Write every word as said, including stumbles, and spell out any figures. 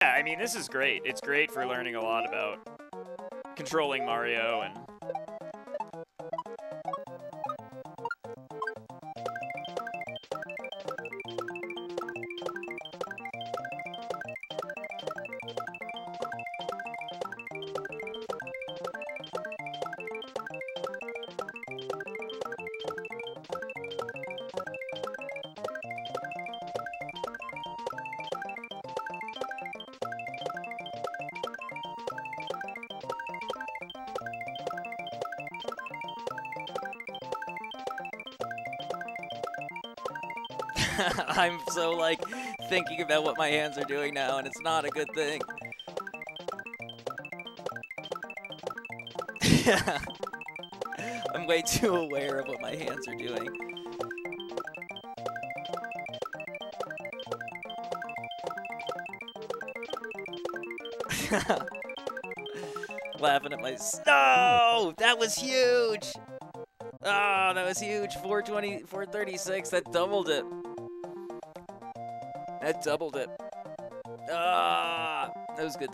I mean, this is great. It's great for learning a lot about controlling Mario and I'm so, like, thinking about what my hands are doing now, and it's not a good thing. I'm way too aware of what my hands are doing. Laughing at my... No! That was huge! Oh, that was huge. four twenty, four thirty-six. That doubled it. That doubled it. Ah, that was good.